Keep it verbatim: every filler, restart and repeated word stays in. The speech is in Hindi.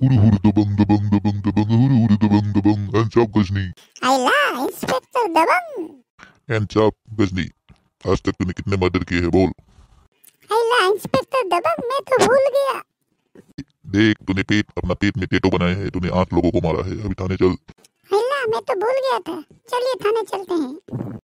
हुरु हुरु दबंग दबंग दबंग दबंग हुरु हुरु दबंग दबंग हैंड्स अप गजनी। आइला इंस्पेक्टर दबंग। Hands up Ghajini. आज तक तूने कितने मर्डर किए हैं बोल। आइला इंस्पेक्टर दबंग, मैं तो भूल गया। देख तूने पेट अपना पेट में टेटो बनाए हैं, तूने आठ लोगों को मारा है। अभी थाने चल। आइला मैं तो भूल गया था, चलिए थाने चलते हैं।